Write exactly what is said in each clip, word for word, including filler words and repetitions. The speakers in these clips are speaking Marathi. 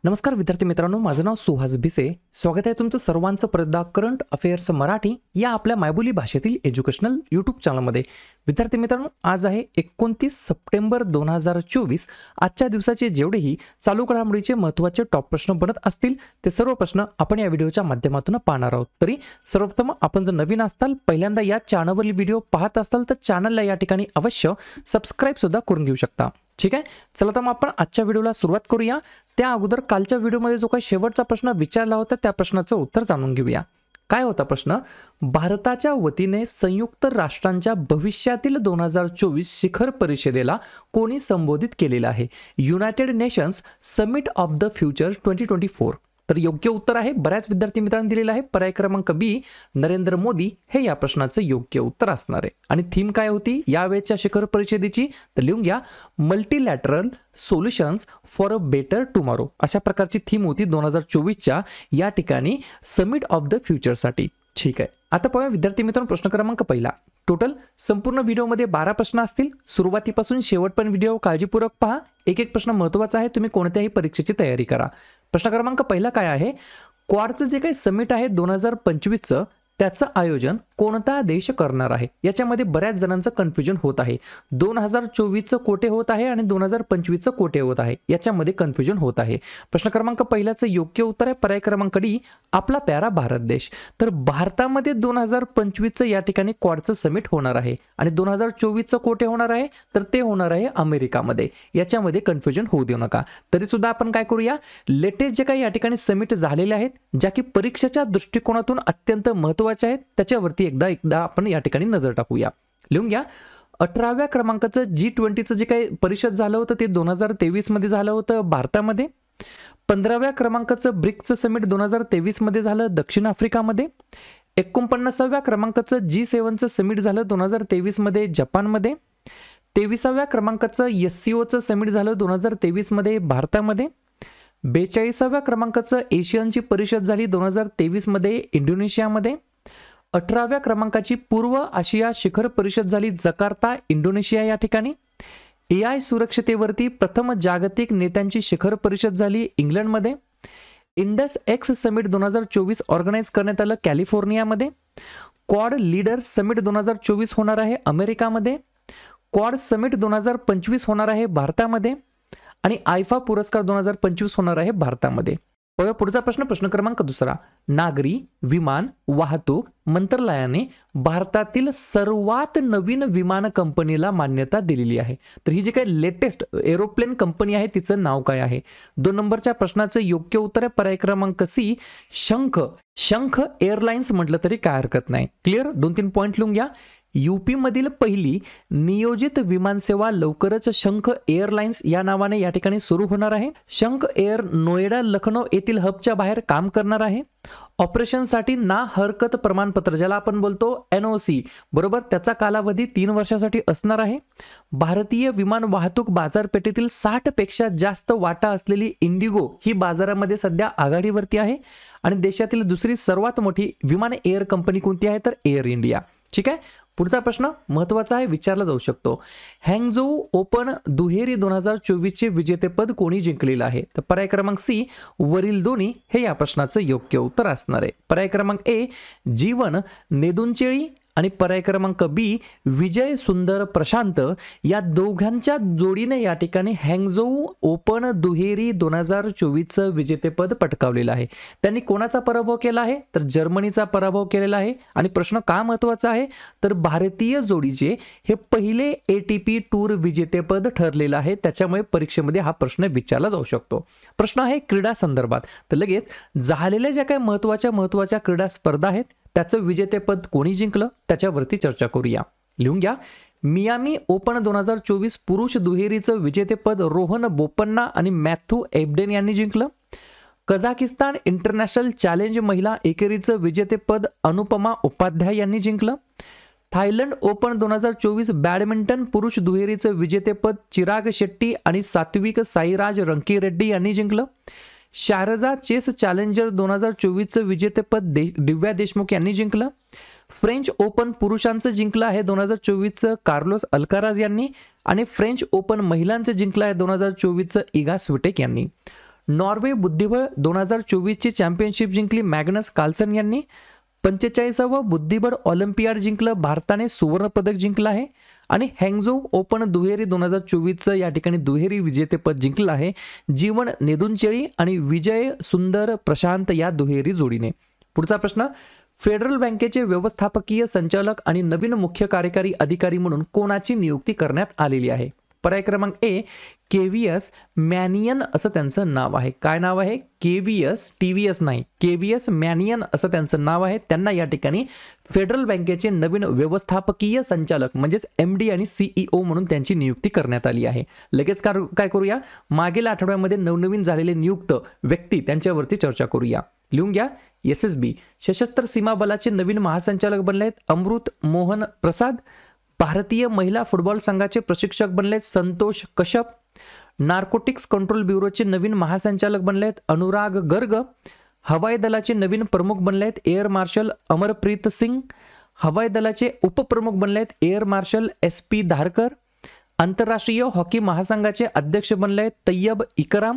नमस्कार विद्यार्थी मित्रांनो, माझं नाव सुहास भिसे. स्वागत आहे तुमचं सर्वांचं परदा करंट अफेअर्स मराठी या आपल्या मायबोली भाषेतील एज्युकेशनल यूट्यूब चॅनलमध्ये. विद्यार्थी मित्रांनो, आज आहे एकोणतीस सप्टेंबर दोन हजार चोवीस. आजच्या दिवसाचे जेवढेही चालू घडामोडीचे महत्त्वाचे टॉप प्रश्न बनत असतील ते सर्व प्रश्न आपण या व्हिडिओच्या माध्यमातून पाहणार आहोत. तरी सर्वप्रथम आपण जर नवीन असाल, पहिल्यांदा या चॅनलवरील व्हिडिओ पाहत असाल तर चॅनलला या ठिकाणी अवश्य सबस्क्राईब सुद्धा करून घेऊ शकता. ठीक आहे, चला तर मग आपण आजच्या व्हिडिओला सुरुवात करूया. त्या अगोदर कालच्या व्हिडिओमध्ये जो काही शेवटचा प्रश्न विचारला होता त्या प्रश्नाचं उत्तर जाणून घेऊया. काय होता प्रश्न? भारताच्या वतीने संयुक्त राष्ट्रांच्या भविष्यातील दोन हजार चोवीस शिखर परिषदेला कोणी संबोधित केलेलं आहे? United Nations summit of the future twenty twenty four. तर योग्य उत्तर आहे, बऱ्याच विद्यार्थी मित्रांनी दिलेलं आहे, पर्याय क्रमांक बी नरेंद्र मोदी हे या प्रश्नाचं योग्य उत्तर असणार आहे. आणि थीम काय होती यावेळेच्या शिखर परिषदेची? तर लिहून घ्या, multilateral solutions for a better tomorrow. अशा प्रकारची थीम होती दोन हजार चोवीसच्या या ठिकाणी समिट ऑफ द फ्युचरसाठी. ठीक आहे, आता पाहूया विद्यार्थी मित्रांनो प्रश्न क्रमांक पहिला. टोटल संपूर्ण व्हिडिओमध्ये बारा प्रश्न असतील. सुरुवातीपासून शेवटपर्यंत व्हिडिओ काळजीपूर्वक पहा. एक एक प्रश्न महत्त्वाचा आहे, तुम्ही कोणत्याही परीक्षेची तयारी करा. प्रश्न क्रमांक पहिला काय आहे? क्वाडचं जे काही समिट आहे दोन हजार पंचवीसचं त्याचं आयोजन कोणता देश करणार आहे? याच्यामध्ये बऱ्याच जणांचं कन्फ्युजन होत आहे. दोन हजार चोवीसचं कोठे होत आहे आणि दोन हजार पंचवीसचं कोठे होत आहे याच्यामध्ये कन्फ्युजन होत आहे. प्रश्न क्रमांक पहिल्याचं योग्य उत्तर आहे पर्याय क्रमांक डी, आपला प्यारा भारत देश. तर भारतामध्ये दोन हजार पंचवीसचं या ठिकाणी क्वाडचं समिट होणार आहे आणि दोन हजार चोवीसचं कोठे होणार आहे? तर ते होणार आहे अमेरिकामध्ये. याच्यामध्ये कन्फ्युजन होऊ देऊ नका. तरी सुद्धा आपण काय करूया, लेटेस्ट जे काही या ठिकाणी समिट झालेले आहेत ज्या की परीक्षेच्या दृष्टिकोनातून अत्यंत महत्त्वाचे आहेत त्याच्यावरती एकदा एकदा आपण या ठिकाणी नजर टाकूया. लिहून घ्या, अठराव्या क्रमांकाचं जी ट्वेंटीचं जे काही परिषद झालं होतं ते दोन हजार तेवीस मध्ये झालं होतं भारतामध्ये. पंधराव्या क्रमांकाचं ब्रिक्सचं समिट दोन हजार तेवीस मध्ये झालं दक्षिण आफ्रिकामध्ये. एकोणपन्नासाव्या क्रमांकाचं जी सेव्हनचं समिट झालं दोन हजार तेवीस मध्ये जपानमध्ये. तेविसाव्या क्रमांकाचं एस सी ओचं समिट झालं दोन हजार तेवीस मध्ये भारतामध्ये. बेचाळीसाव्या क्रमांकाचं एशियनची परिषद झाली दोन हजार तेवीस मध्ये इंडोनेशियामध्ये. अठराव्या क्रमांकाची पूर्व आशिया शिखर परिषद झाली जकार्ता इंडोनेशिया या ठिकाणी. ए आय सुरक्षतेवरती प्रथम जागतिक नेत्यांची शिखर परिषद झाली इंग्लंडमध्ये. इंडस एक्स समिट दोन हजार चोवीस ऑर्गनाईज करण्यात आलं कॅलिफोर्नियामध्ये. क्वाड लीडर्स समिट दोन हजार चोवीस होणार आहे अमेरिकामध्ये. क्वाड समिट दोन हजार पंचवीस होणार आहे भारतामध्ये आणि आयफा पुरस्कार दोन हजार पंचवीस होणार आहे भारतामध्ये. पुढचा प्रश्न, प्रश्न क्रमांक दुसरा. नागरी विमान वाहतूक मंत्रालयाने भारतातील सर्वात नवीन विमान कंपनीला मान्यता दिलेली आहे. तर ही जी काही लेटेस्ट एरोप्लेन कंपनी आहे तिचं नाव काय आहे? दोन नंबरच्या प्रश्नाचं योग्य उत्तर आहे पर्याय क्रमांक सी, शंख. शंख एअरलाइन्स म्हटलं तरी काय हरकत नाही. क्लिअर? दोन तीन पॉईंट लिहून घ्या. यूपी मधील पहिली नियोजित विमानसेवा लवकरच शंख एअरलाइन्स या नावाने या ठिकाणी सुरू होणार आहे. शंख एअर नोएडा लखनौ येथील हबच्या बाहेर काम करणार आहे. ऑपरेशनसाठी ना हरकत प्रमाणपत्र ज्याला आपण बोलतो एन ओ सी बरोबर, त्याचा कालावधी तीन वर्षासाठी असणार आहे. भारतीय विमान वाहतूक बाजारपेठेतील साठ पेक्षा जास्त वाटा असलेली इंडिगो ही बाजारामध्ये सध्या आघाडीवरती आहे आणि देशातील दुसरी सर्वात मोठी विमान एअर कंपनी कोणती आहे? तर एअर इंडिया. ठीक आहे, पुढचा प्रश्न महत्त्वाचा आहे, विचारला जाऊ शकतो. हँगझोऊ ओपन दुहेरी दोन हजार चोवीस चे विजेतेपद कोणी जिंकलेलं आहे? तर पर्याय क्रमांक सी, वरील दोन्ही हे या प्रश्नाचं योग्य उत्तर असणार आहे. पर्याय क्रमांक ए, जीवन नेदुनचेळी आणि पर्याय क्रमांक बी, विजय सुंदर प्रशांत या दोघांच्या जोडीने या ठिकाणी हँगझोऊ ओपन दुहेरी दोन हजार चोवीसचं विजेतेपद पटकावलेलं आहे. त्यांनी कोणाचा पराभव केला आहे? तर जर्मनीचा पराभव केलेला आहे. आणि प्रश्न का महत्त्वाचा आहे? तर भारतीय जोडीचे हे पहिले ए टी पी टूर विजेतेपद ठरलेलं आहे. त्याच्यामुळे परीक्षेमध्ये हा प्रश्न विचारला जाऊ शकतो. प्रश्न आहे क्रीडा संदर्भात. तर लगेच झालेल्या ज्या काही महत्त्वाच्या महत्त्वाच्या क्रीडा स्पर्धा आहेत त्याचं विजेतेपद कोणी जिंकलं त्याच्यावरती चर्चा करूया. लिहून घ्या, मियामी ओपन दोन हजार चोवीस पुरुष दुहेरीचं विजेतेपद रोहन बोपन्ना आणि मॅथ्यू एबडेन यांनी जिंकलं. कझाकिस्तान इंटरनॅशनल चॅलेंज महिला एकेरीचं विजेतेपद अनुपमा उपाध्याय यांनी जिंकलं. थायलंड ओपन दोन हजार चोवीस बॅडमिंटन पुरुष दुहेरीचं विजेतेपद चिराग शेट्टी आणि सात्विक साईराज रंकीरेड्डी यांनी जिंकलं. शारजा चेस चॅलेंजर दोन हजार चोवीसचं विजेतेपद दे दिव्या देशमुख यांनी जिंकलं. फ्रेंच ओपन पुरुषांचं जिंकलं आहे दोन हजार चोवीसचं कार्लोस अल्काराज यांनी आणि फ्रेंच ओपन महिलांचं जिंकलं आहे दोन हजार चोवीसचं इगा स्विटेक यांनी. नॉर्वे बुद्धिबळ दोन हजार चोवीसची चॅम्पियनशिप जिंकली मॅग्नस कार्लसन यांनी. पंचेचाळीसावं बुद्धिबळ ऑलिम्पियाड जिंकलं, भारताने सुवर्णपदक जिंकलं आहे. आणि हँगझो ओपन दुहेरी दोन हजार चोवीसचं या ठिकाणी दुहेरी विजेतेपद जिंकलं आहे जीवन नेदुनचेळी आणि विजय सुंदर प्रशांत या दुहेरी जोडीने. पुढचा प्रश्न, फेडरल बँकेचे व्यवस्थापकीय संचालक आणि नवीन मुख्य कार्यकारी अधिकारी म्हणून कोणाची नियुक्ती करण्यात आलेली आहे? पर्याय क्रमांक ए, केव्हीएस मॅनियन असं त्यांचं नाव आहे. काय नाव आहे? केव्हीएस, टीव्हीएस नाही, केव्हीएस मॅनियन असं त्यांचं नाव आहे. त्यांना या ठिकाणी फेडरल बँकेचे नवीन व्यवस्थापकीय संचालक म्हणजेच एमडी आणि सीईओ म्हणून त्यांची नियुक्ती करण्यात आली आहे. लगेच काय करूया, मागील आठवड्यामध्ये नवनवीन झालेले नियुक्त व्यक्ती त्यांच्यावरती चर्चा करूया. लिहून घ्या. एस एस बी सशस्त्र सीमा बलाचे नवीन महासंचालक बनले आहेत अमृत मोहन प्रसाद. भारतीय महिला फुटबॉल संघाचे प्रशिक्षक बनले आहेत संतोष कश्यप. नार्कोटिक्स कंट्रोल ब्युरोचे नवीन महासंचालक बनले आहेत अनुराग गर्ग. हवाई दलाचे नवीन प्रमुख बनले आहेत एअर मार्शल अमरप्रीत सिंग. हवाई दलाचे उपप्रमुख बनले आहेत air marshal S P Dharkar. आंतरराष्ट्रीय हॉकी महासंघाचे अध्यक्ष बनले आहेत तय्यब इकराम.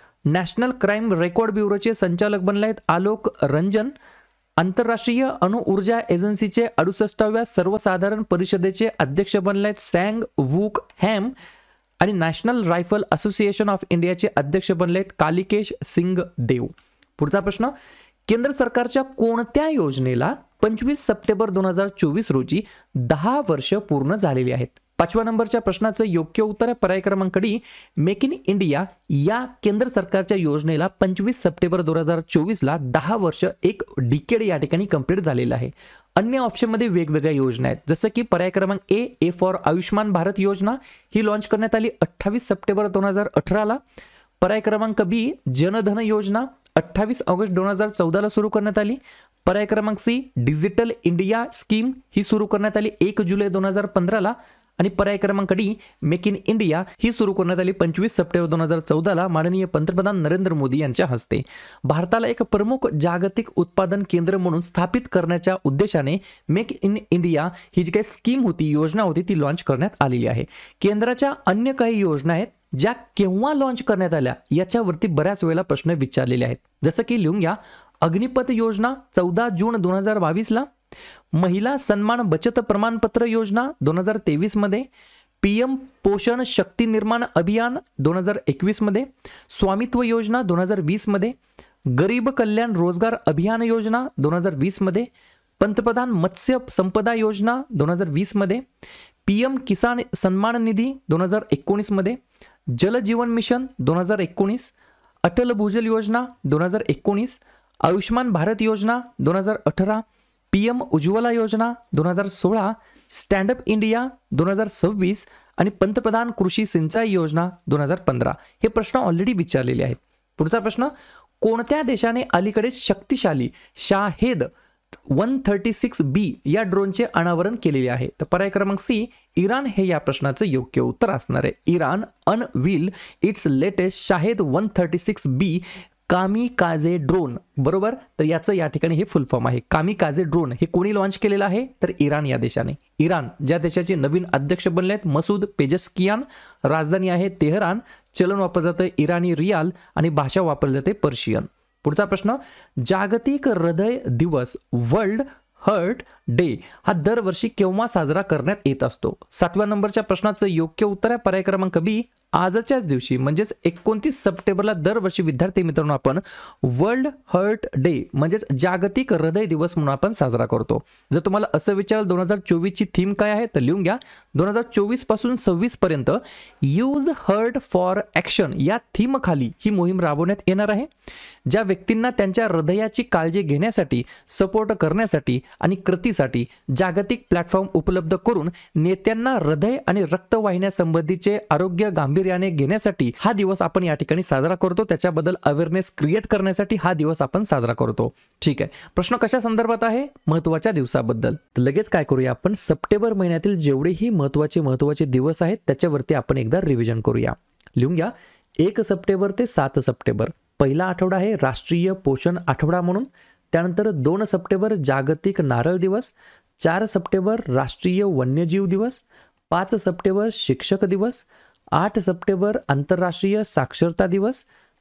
नॅशनल क्राईम रेकॉर्ड ब्युरोचे संचालक बनले आहेत आलोक रंजन. आंतरराष्ट्रीय अणुऊर्जा एजन्सीचे अडुसष्टाव्या सर्वसाधारण परिषदेचे अध्यक्ष बनले आहेत सॅंग वूक हॅम. आणि नॅशनल रायफल असोसिएशन ऑफ इंडियाचे अध्यक्ष बनले आहेत कालिकेश सिंग देव. पुढचा प्रश्न, केंद्र सरकारच्या कोणत्या योजनेला पंचवीस सप्टेंबर दोन हजार चोवीस रोजी दहा वर्ष पूर्ण झालेली आहेत? पाचव्या नंबरच्या प्रश्नाचं योग्य उत्तर आहे पर्याय क्रमांक डी, मेक इन इंडिया या केंद्र सरकारच्या योजनेला पंचवीस सप्टेंबर दोन हजार चोवीसला दहा वर्ष, एक डिकेड या ठिकाणी कंप्लीट झालेलं आहे. अन्य ऑप्शनमध्ये वेगवेगळ्या योजना आहेत, जसं की पर्याय क्रमांक A, A for Ayushman Bharat योजना ही लॉन्च करण्यात आली अठ्ठावीस सप्टेंबर दोन हजार अठराला. पर्याय क्रमांक बी, जनधन योजना अठ्ठावीस ऑगस्ट दोन हजार चौदाला सुरू करण्यात आली. पर्याय क्रमांक सी, डिजिटल इंडिया स्कीम ही सुरू करण्यात आली एक जुलै दोन हजार पंधराला. आणि पर्याय क्रमांक डी, मेक इन इंडिया ही सुरू करण्यात आली पंचवीस सप्टेंबर दोन हजार चौदाला माननीय पंतप्रधान नरेंद्र मोदी यांच्या हस्ते. भारताला एक प्रमुख जागतिक उत्पादन केंद्र म्हणून स्थापित करण्याच्या उद्देशाने मेक इन इंडिया ही जी काही स्कीम होती, योजना होती, ती लॉन्च करण्यात आलेली आहे. केंद्राच्या अन्य काही योजना आहेत ज्या केव्हा लॉन्च करण्यात आल्या याच्यावरती बऱ्याच वेळेला प्रश्न विचारलेले आहेत, जसं की लिहून घ्या. अग्निपथ योजना चौदा जून दोन हजार बावीसला. महिला सन्मान बचत प्रमाणपत्र योजना दोन हजार तेवीस मध्ये. पीएम पोषण शक्ती निर्माण अभियान दोन हजार एकवीस मध्ये. स्वामित्व योजना दोन हजार वीस मध्ये. गरीब कल्याण रोजगार अभियान योजना दोन हजार वीस मध्ये. पंतप्रधान मत्स्य संपदा योजना दोन हजार वीस मध्ये. पीएम किसान सन्मान निधी दोन हजार एकोणीस मध्ये. जल जीवन मिशन दोन हजार एकोणीस. अटल भूजल योजना दोन हजार एकोणीस. आयुष्मान भारत योजना दोन हजार अठरा. पीएम उज्ज्वला योजना दोन हजार सोळा. स्टँड अप इंडिया दोन हजार सव्वीस आणि पंतप्रधान कृषी सिंचाई योजना दोन हजार पंधरा. हे प्रश्न ऑलरेडी विचारलेले आहेत. पुढचा प्रश्न, कोणत्या देशाने अलीकडे शक्तिशाली Shahed one thirty six B या ड्रोनचे अनावरण केलेले आहे? तर पर्याय क्रमांक सी, इराण हे या प्रश्नाचं योग्य उत्तर असणार आहे. Iran unveil its latest Shahed one thirty six B kamikaze drone, बरोबर. तर याचं या ठिकाणी हे फुल फॉर्म आहे. कामिकाझे ड्रोन हे कोणी लॉन्च केलेलं आहे? तर इराण या देशाने. इराण ज्या देशाचे नवीन अध्यक्ष बनले आहेत मसूद पेजेस्कियान. राजधानी आहे तेहरान. चलन वापरलं जातं इराणी रियाल आणि भाषा वापरली जाते पर्शियन. पुढचा प्रश्न, जागतिक हृदय दिवस वर्ल्ड हार्ट डे हा दरवर्षी केव्हा साजरा करण्यात येत असतो? सातव्या नंबरच्या प्रश्नाचं योग्य उत्तर आहे पर्याय क्रमांक बी, आजच्याच दिवशी म्हणजेच एकोणतीस सप्टेंबरला दरवर्षी विद्यार्थी मित्रांनो आपण वर्ल्ड हार्ट डे म्हणजेच जागतिक हृदय दिवस म्हणून आपण साजरा करतो. जर तुम्हाला असं विचारलं दोन हजार चोवीस ची थीम काय आहे तर लिहून घ्या. दोन हजार चोवीस पासून सव्वीस पर्यंत यूज हार्ट फॉर ॲक्शन या थीम खाली ही मोहीम राबवण्यात येणार आहे. ज्या व्यक्तींना त्यांच्या हृदयाची काळजी घेण्यासाठी, सपोर्ट करण्यासाठी आणि कृतीसाठी जागतिक प्लॅटफॉर्म उपलब्ध करून नेत्यांना हृदय आणि रक्तवाहिन्या संबंधीचे आरोग्य गांभीर्याने घेण्यासाठी हा दिवस आपण या ठिकाणी साजरा करतो. त्याच्याबद्दल अवेअरनेस क्रिएट करण्यासाठी हा दिवस आपण साजरा करतो. ठीक आहे. प्रश्न कशा संदर्भात आहे? महत्त्वाच्या दिवसाबद्दल. तर लगेच काय करूया आपण, सप्टेंबर महिन्यातील जेवढेही महत्त्वाचे महत्त्वाचे दिवस आहेत त्याच्यावरती आपण एकदा रिव्हिजन करूया. लिहून घ्या. एक सप्टेंबर ते सात सप्टेंबर पहिला आठवडा आहे राष्ट्रीय पोषण आठवडा म्हणून. त्यानंतर दोन सप्टेंबर जागतिक नारळ दिवस. चार सप्टेंबर राष्ट्रीय वन्यजीव दिवस. पाच सप्टेंबर शिक्षक दिवस. आठ सप्टेंबर आंतरराष्ट्रीय साक्षरता दिवस.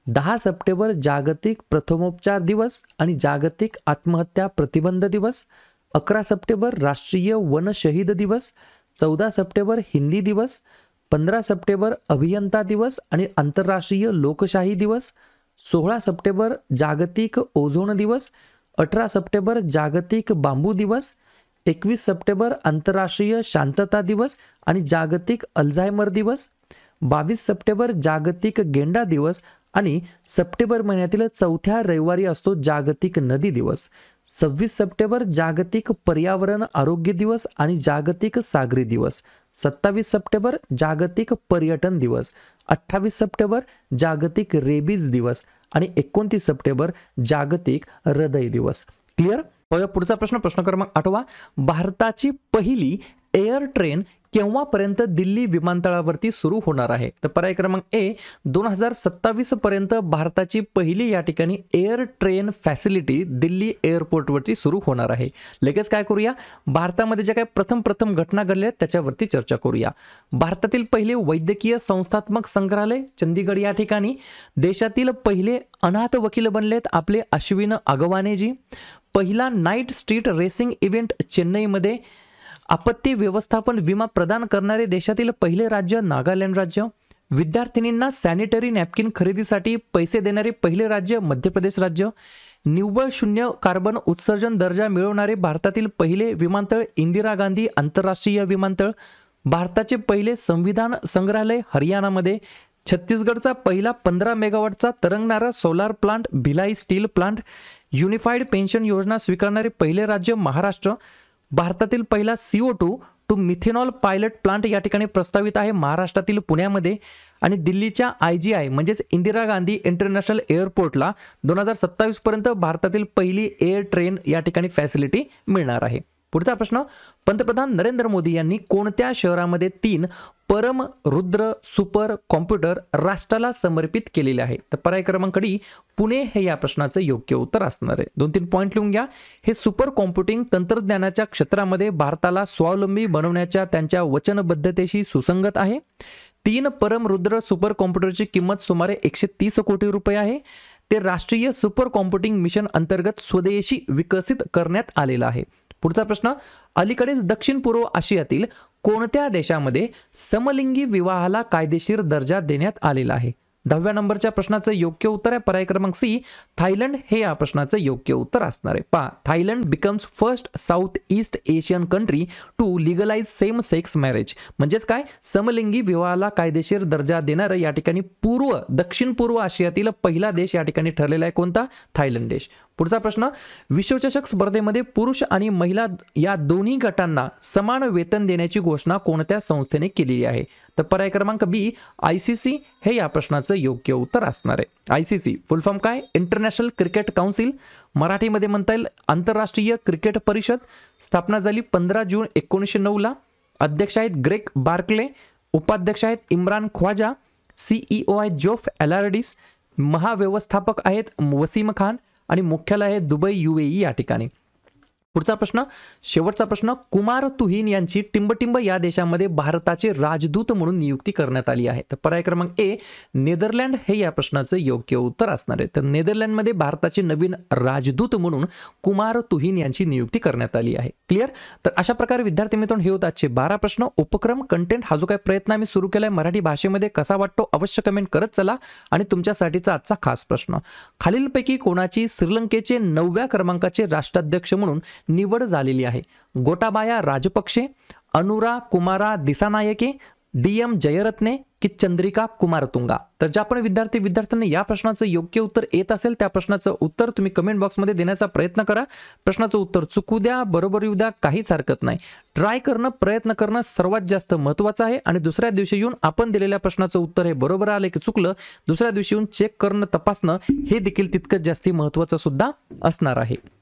दहा सप्टेंबर जागतिक प्रथमोपचार दिवस आणि जागतिक आत्महत्या प्रतिबंध दिवस, अकरा सप्टेंबर राष्ट्रीय वन शहीद दिवस, चौदा सप्टेंबर हिंदी दिवस, पंधरा सप्टेंबर अभियंता दिवस आणि आंतरराष्ट्रीय लोकशाही दिवस, सोळा सप्टेंबर जागतिक ओझोन दिवस, अठरा सप्टेंबर जागतिक बांबू दिवस, एकवीस सप्टेंबर आंतरराष्ट्रीय शांतता दिवस आणि जागतिक अल्झायमर दिवस, बावीस सप्टेंबर जागतिक गेंडा दिवस आणि सप्टेंबर महिन्यातील चौथ्या रविवारी असतो जागतिक नदी दिवस, सव्वीस सप्टेंबर जागतिक पर्यावरण आरोग्य दिवस आणि जागतिक सागरी दिवस, सत्तावीस सप्टेंबर जागतिक पर्यटन दिवस, अठ्ठावीस सप्टेंबर जागतिक रेबीज दिवस आणि एकोणतीस सप्टेंबर जागतिक हृदय दिवस. क्लिअर? पुढचा प्रश्न, प्रश्न क्रमांक आठवा. भारताची पहिली एअर ट्रेन केव्हापर्यंत दिल्ली विमानतळावरती सुरू होणार आहे? तर पर्याय क्रमांक ए, दोन हजार सत्तावीस पर्यंत भारताची पहिली या ठिकाणी एअर ट्रेन फॅसिलिटी दिल्ली एअरपोर्टवरती सुरू होणार आहे. लगेच काय करूया, भारतामध्ये ज्या काही प्रथम प्रथम घटना घडल्या आहेत त्याच्यावरती चर्चा करूया. भारतातील पहिले वैद्यकीय संस्थात्मक संग्रहालय चंदीगड या ठिकाणी. देशातील पहिले अनाथ वकील बनलेत आपले अश्विन अगवानेजी. पहिला नाईट स्ट्रीट रेसिंग इव्हेंट चेन्नईमध्ये. आपत्ती व्यवस्थापन विमा प्रदान करणारे देशातील पहिले राज्य नागालँड राज्य. विद्यार्थिनींना सॅनिटरी नॅपकिन खरेदीसाठी पैसे देणारे पहिले राज्य मध्य प्रदेश राज्य. निव्वळ शून्य कार्बन उत्सर्जन दर्जा मिळवणारे भारतातील पहिले विमानतळ इंदिरा गांधी आंतरराष्ट्रीय विमानतळ. भारताचे पहिले संविधान संग्रहालय हरियाणामध्ये. छत्तीसगडचा पहिला पंधरा मेगावॉटचा तरंगणारा solar plant Bhilai steel plant. Unified pension योजना स्वीकारणारे पहिले राज्य महाराष्ट्र. भारतातील पहिला CO two to methanol pilot plant या ठिकाणी प्रस्तावित आहे महाराष्ट्रातील पुण्यामध्ये. आणि दिल्लीच्या आय जी आय म्हणजेच इंदिरा गांधी इंटरनॅशनल एअरपोर्टला दोन हजार सत्तावीस पर्यंत भारतातील पहिली एअर ट्रेन या ठिकाणी फॅसिलिटी मिळणार आहे. पुढचा प्रश्न, पंतप्रधान नरेंद्र मोदी यांनी कोणत्या शहरामध्ये तीन परम रुद्र सुपर कॉम्प्युटर राष्ट्राला समर्पित केलेले आहे? तर पर्याय क्रमांक डी, पुणे हे या प्रश्नाचं योग्य उत्तर असणार आहे. दोन तीन पॉईंट लिहून घ्या. हे सुपर कॉम्प्युटिंग तंत्रज्ञानाच्या क्षेत्रामध्ये भारताला स्वावलंबी बनवण्याच्या त्यांच्या वचनबद्धतेशी सुसंगत आहे. तीन परम रुद्र सुपर कॉम्प्युटरची किंमत सुमारे एकशे तीस कोटी रुपये आहे. ते राष्ट्रीय सुपर कॉम्प्युटिंग मिशन अंतर्गत स्वदेशी विकसित करण्यात आलेलं आहे. पुढचा प्रश्न, अलीकडेच दक्षिण पूर्व आशियातील कोणत्या देशामध्ये समलिंगी विवाहाला कायदेशीर दर्जा देण्यात आलेला आहे? दहाव्या नंबरच्या प्रश्नाचं योग्य उत्तर आहे पर्याय क्रमांक सी, थायलंड हे या प्रश्नाचं योग्य उत्तर असणार आहे. पहा, Thailand becomes first South East Asian country to legalise same sex marriage. म्हणजेच काय, समलिंगी विवाहाला कायदेशीर दर्जा देणारं या ठिकाणी पूर्व दक्षिण पूर्व आशियातील पहिला देश या ठिकाणी ठरलेला आहे. कोणता? थायलंड देश. पुढचा प्रश्न, विश्वचषक स्पर्धेमध्ये पुरुष आणि महिला या दोन्ही गटांना समान वेतन देण्याची घोषणा कोणत्या संस्थेने केलेली आहे? तर पर्याय क्रमांक बी, आय सी सी हे या प्रश्नाचं योग्य उत्तर असणार आहे. I C C full form काय? International Cricket Council. मराठीमध्ये म्हणता येईल आंतरराष्ट्रीय क्रिकेट परिषद. स्थापना झाली पंधरा जून एकोणीसशे नऊ ला. अध्यक्ष आहेत ग्रेग बार्कले. उपाध्यक्ष आहेत इम्रान ख्वाजा. सीईओ आहेत जोफ एलार्डिस. महाव्यवस्थापक आहेत वसीम खान आणि मुख्यालय आहे दुबई युएई या ठिकाणी. पुढचा प्रश्न, शेवटचा प्रश्न, कुमार तुहिन यांची टिंबटिंब या देशामध्ये भारताचे राजदूत म्हणून नियुक्ती करण्यात आली आहे. तर पर्याय क्रमांक ए, नेदरलँड हे या प्रश्नाचं योग्य उत्तर असणार आहे. तर नेदरलँडमध्ये भारताचे नवीन राजदूत म्हणून कुमार तुहिन यांची नियुक्ती करण्यात आली आहे. क्लिअर? तर अशा प्रकारे विद्यार्थी मित्रांनो हे होत आजचे बारा प्रश्न. उपक्रम कंटेंट हा जो काही प्रयत्न आम्ही सुरू केलाय मराठी भाषेमध्ये कसा वाटतो अवश्य कमेंट करत चला. आणि तुमच्यासाठीचा आजचा खास प्रश्न, खालीलपैकी कोणाची श्रीलंकेचे नवव्या क्रमांकाचे राष्ट्राध्यक्ष म्हणून निवड झालेली आहे? गोटाबाया राजपक्षे, अनुरा कुमारा दिसानायके, डी एम जयरत्ने की चंद्रिका कुमारतुंगा? तर ज्या पण विद्यार्थी विद्यार्थ्यांनी या प्रश्नाचं योग्य उत्तर येत असेल त्या प्रश्नाचं उत्तर तुम्ही कमेंट बॉक्समध्ये देण्याचा प्रयत्न करा. प्रश्नाचं उत्तर चुकू द्या, बरोबर येऊ द्या, काहीच हरकत नाही. ट्राय करणं, प्रयत्न करणं सर्वात जास्त महत्त्वाचं आहे. आणि दुसऱ्या दिवशी येऊन आपण दिलेल्या प्रश्नाचं उत्तर हे बरोबर आलं की चुकलं दुसऱ्या दिवशी येऊन चेक करणं, तपासणं हे देखील तितकंच जास्ती महत्त्वाचं सुद्धा असणार आहे.